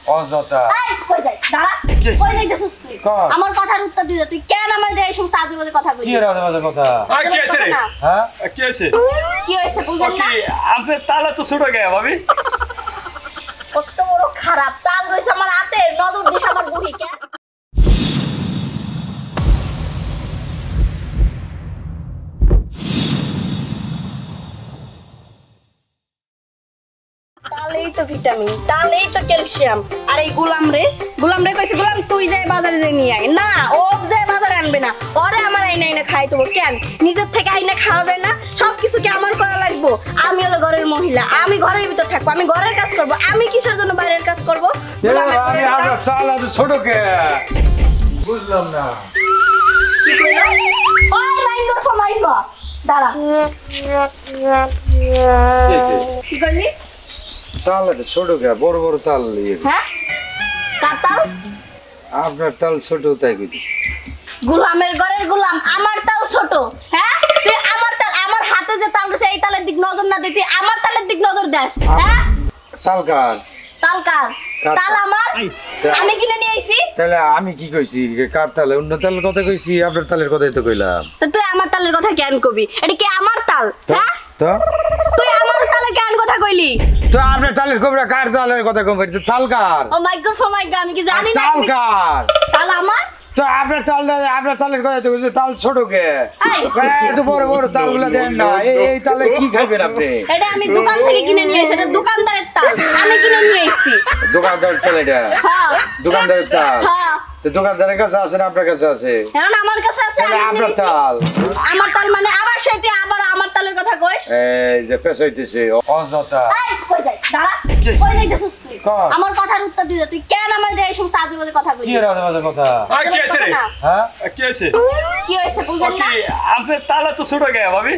অযথা এই কই যাই দাঁড়া কই যাইতেছিস তুই আমার কথার উত্তর দিতে তুই কেন আমার দেয় এই সমস্ত আজে বাজে কথা কইছিস কি রাজে কথা কি আছে রে হ্যাঁ কি আছে কি হইছে বুঝলি না আপনার তালা তো ছোট গে ভাবি কত বড় খারাপ তাল রইছে আমার হাতে নজর দিস আমার বুড়ি কেন তালেই তো ভিটামিন তালেই তো ক্যালসিয়াম আর এই গোলাম রে কইছে গোলাম তুই যাই বাজারে নিয়ে আয় না ও যাই বাজারে আনবে না ওরে আমার আইনা আইনা খাই তো কেন নিজের থেকে আইনা খাওয়া যায় না সবকিছু কি আমার করা লাগবো আমি হলো ঘরের মহিলা আমি ঘরের ভিতর থাকবো আমি ঘরের কাজ করব আমি কিসের জন্য বাইরের কাজ করব আমি আপনার তালা তো ছোট কে বুঝলাম না কি কইলো ওই মাইন্ডর ফমাইবা দাঁড়া কি করলি তালা ছোট কে বড় বড় তাল হ্যাঁ কার তাল আপনার তাল ছোট তাই কইছি গোলামের ঘরের গোলাম আমার তাল ছোট হ্যাঁ তুই আমার তাল আমার হাতে যে তাল রয়েছে এই তালের দিক নজর না দিতে আমার তালের দিক নজর দেস হ্যাঁ তাল কার তাল কার তাল আমার আমি কিনে নিয়ে আইছি তাহলে আমি কি কইছি কার তালে অন্য তালের কথা কইছি আপনার তালের কথাই তো কইলাম তো তুই আমার তালের কথা কেন কবি এটা কি আমার তাল হ্যাঁ তো তুই আমার তালে কেন কথা কইলি তো আপনার তালের খবরা কার তালের কথা কম তাল কার ও মাই গড আমি কি জানি না তাল কার তাল আমার তো আপনার তালের কথা তো কইছি তাল ছোট কে এত বড় বড় তালগুলা দেন না এই তালে কি খাবেন আপনি এটা আমি দোকান থেকে কিনে নিয়ে এসেছি এটা দোকানদারের তাল আমি কিনে নিয়ে এসেছি দোকানদার তাল এটা হ্যাঁ দোকানদারের তাল হ্যাঁ তো দোকানদারের কাছে আছে না আপনার কাছে আছে এখন আমার কাছে আছে আপনার তাল আমার তাল মানে আবার সেটি আবার আমার তালের কথা কইস এই যে পেছাইতেছে অযথা এই কই যাই দাঁড়া কই যাইতেছিস তুই আমার কথার উত্তর দিতে তুই কেন আমার দেয় এই সমস্ত আজে বাজে কথা কি কইছিস রাজে কথা কি আছে রে হ্যাঁ কি আছে কি হইছে বুঝলি না আপনার তালা তো ছোট গে ভাবি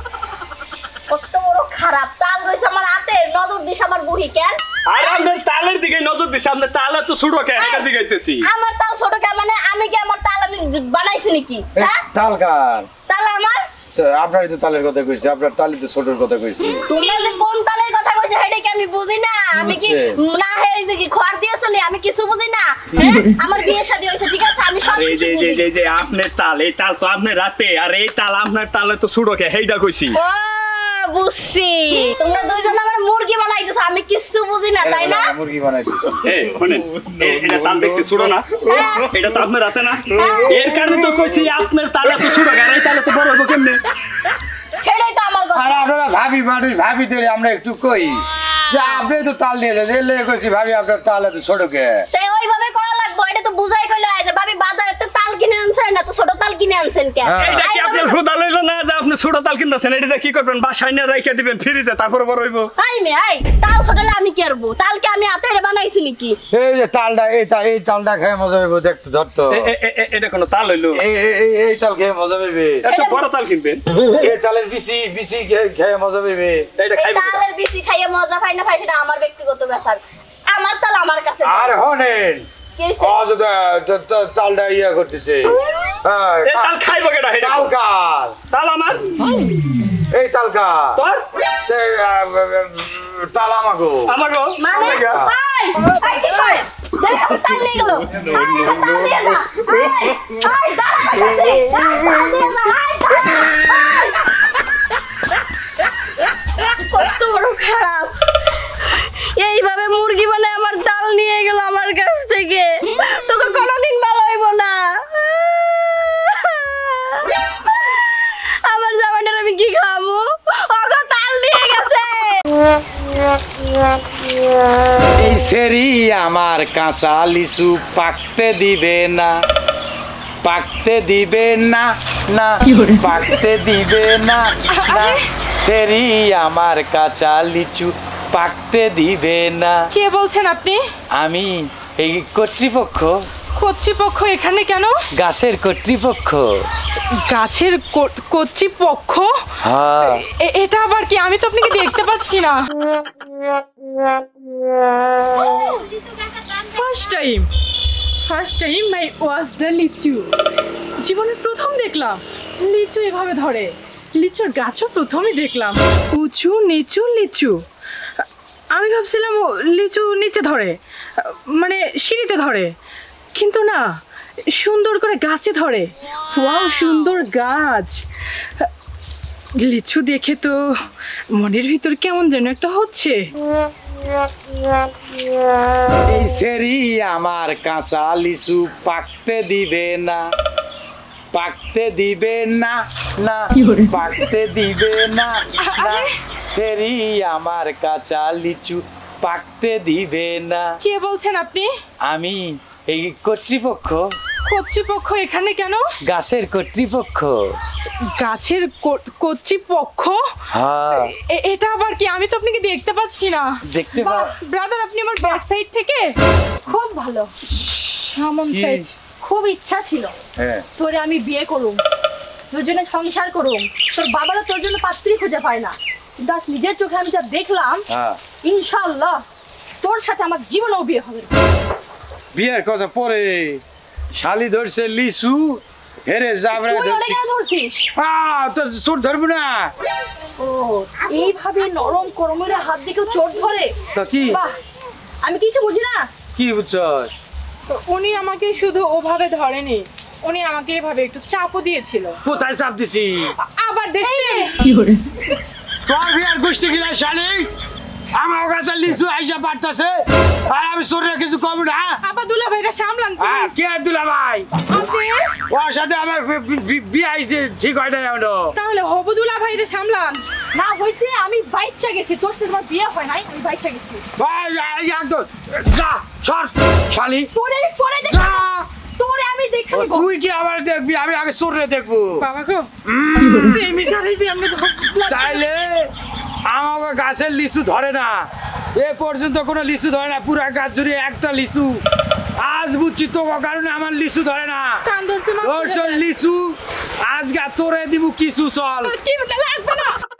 কত বড় খারাপ তাল রইছে আমার হাতে নজর দিস আমার বুড়ি কেন আর আপনার তালের দিকে নজর দিছে আপনার তালা তো ছোট গে এটা দিগাইতেছি আমার তাল ছোট কে মানে আমি কি আমার তাল আমি বানাইছি নাকি হ্যাঁ তাল কার তাল আমার আপনারই তো তালের কথা কইছি আপনার তালি তো ছোটর কথা কইছি তোমরা যে কোন তালের কথা কইছে সেটা কি আমি বুঝি না আমি কি না হে যে কি খড় দিয়েছ নি আমি কিছু বুঝি না হ্যাঁ আমার বিয়ে শাদী হইছে ঠিক আছে আমি সব এই যে আপনার তাল এই তাল তো আপনার রাতে আর এই তাল আপনার তালে তো ছোট গে হেইডা কইছি ও বুঝছি তোমরা দুইজন আমার মুরগি বানাইতেছো আমি কিছু বুঝি না তাই না মুরগি বানাইছি এই শুনেন এটা তাল দেখতে ছোট না এটা তো আপনার রাতে না এর কারণে তো কইছি আপনার তালা তো ছোট গে আর এই তালে তো বড় হইব কেমনে সেটাই তো আমার কথা আর আপনারা ভাবি ধরে আমরা একটু কই যে আপনি তো তাল নিয়ে যান এলে কইছি ভাবি আপনার তাল এত ছোট কে তাই ওইভাবে করা লাগবে এটা তো বুঝাই কইলো আইছে ভাবি বাজারে তো তাল কিনে আনছেন না তো ছোট তাল কিনে আনছেন কেন এইটা কি আপনি সুদা লইলো না যে আপনি ছোট তাল কিনতেছেন এটা কি করবেন বাসায় নিয়ে রাইখা দিবেন ফ্রিজে তারপর বড় হইব আই মে আই তাল ছোটলে আমি কি করব তালকে আমি হাতে বানাইছি নাকি এই যে তালটা এই তালটা খেয়ে মজা পাইব দেখতে ধরতো এটা কোন তাল হইলো এই তাল খেয়ে মজা পাইবে এত বড় তাল কিনবেন এই তালের বিসি খেয়ে মজা পাইবে এটা খাইবেন তালের বেশি খাইয়ে মজা পাই না পাই সেটা আমার ব্যক্তিগত ব্যাপার আমার তাল আমার কাছে আর হনেন কি হইছে অযথা তালটা ইয়া করতেছে হ্যাঁ এই তাল খাইব কেডা এটা তাল কার তাল আমার এই তাল কার তোর তাল আমাগো আমাগো মানে ভাই ভাই কি কয় দেখ তাল নিয়ে গেল তাল দিয়ে যা ভাই তাল খাইছে তাল দিয়ে যা ভাই কত বড় খারাপ এইভাবে মুরগি বানায় আমার তাল নিয়ে গেল আমার কাছ থেকে তোকে কোনোদিন ভালো হইব না আমার জামাইটার আমি কি খাবো ওগো তাল নিয়ে গেছে এই সেরি আমার কাঁচা লিচু পাকতে দিবে না পাকতে দিবে না না পাকতে দিবে না না সেরি আমার কাঁচা লিচু পাকতে দিবে না কে বলছেন আপনি আমি এই কর্তৃপক্ষ কর্তৃপক্ষ এখানে কেন গাছের কর্তৃপক্ষ গাছের কর্তৃপক্ষ হ্যাঁ এটা আবার কি আমি তো আপনাকে দেখতে পাচ্ছি না first time I was the lichu জীবনে প্রথম দেখলাম লিচু এভাবে ধরে লিচুর গাছও প্রথমই দেখলাম উঁচু নিচু লিচু আমি ভাবছিলাম ও লিচু নিচে ধরে, মানে সিঁড়িতে ধরে, কিন্তু না, সুন্দর করে গাছে ধরে। ওয়াও, সুন্দর গাছ। লিচু দেখে তো মনের ভিতর কেমন যেন একটা হচ্ছে। এই সেরি আমার কাঁচা লিচু পাকতে দিবে না, পাকতে দিবে না, না পাকতে দিবে না, না সেরি আমার কাঁচা লিচু পাকতে দিবে না। কে বলছেন আপনি? আমি এই কর্তৃপক্ষ। কর্তৃপক্ষ এখানে কেন? গাছের কর্তৃপক্ষ। গাছের কর্তৃপক্ষ? হ্যাঁ। এটা আবার কি? আমি তো আপনাকে দেখতে পাচ্ছি না। দেখতে পা ব্রাদার, আপনি আমার ব্যাক সাইড থেকে। খুব ভালো, সামন কি? সাইড। খুব ইচ্ছা ছিল হ্যাঁ। তোরে আমি বিয়ে করুম, তোর জন্য সংসার করুম। তোর বাবা তো তোর জন্য পাত্রী খুঁজে পায় না, কিন্তু আজ নিজের চোখে আমি যা দেখলাম, হ্যাঁ। ইনশাআল্লাহ তোর সাথে আমার জীবনেও বিয়ে হবে না। বিয়ের কথা পরে, শালি ধরছে লিচু, হেরে যাবরা তুই ওরে ধরছি। কেন ধরছিস? তো চোর ধরবো না। ও, এইভাবে নরম করমের হাত দিকেও চোট ধরে? তো কি? বাহ, আমি কিছু বুঝি না। কি বুঝছস? উনি আমাকে শুধু ওভাবে ধরেনি, উনি আমাকে এভাবে একটু চাপও দিয়েছিল। কোথায় চাপ দিছি? আবার দেখলেন? তোর বিয়ার গোষ্ঠী গিলা শালি আমার কাছে লিচু আইসা পারতাছে, আর আমি চোরের কিছু কম না। আবার দুলা ভাইটা সামলান please। কে দিলা ভাই? আপনি ওর সাথে আমার বিয়ে ঠিক হয় না এখনো। তাহলে হবু দুলা ভাইটা সামলান। না হয়েছে, আমি বাইচ্চা গেছি, তোর সাথে আমার বিয়ে হয় নাই, আমি বাইচ্চা গেছি। ভাই একদম যা সর শালি, তোরে তোরে যা। তোরে আমি দেখে নিব। তুই কি আমার দেখবি? আমি আগে চোরে দেখবো। বাবা গো, প্রেমিকা হইছে আমি তো। তাইলে আমাকে গাছের লিচু ধরে না, এ পর্যন্ত কোনো লিচু ধরে না, পুরা গাছ জুড়ে একটা লিচু। আজ বুঝছি তোমার কারণে আমার লিচু ধরে না। কান ধরছে, তোর লিচু আজকে তোরে দিব কিছু, চল। কি লাগবে না।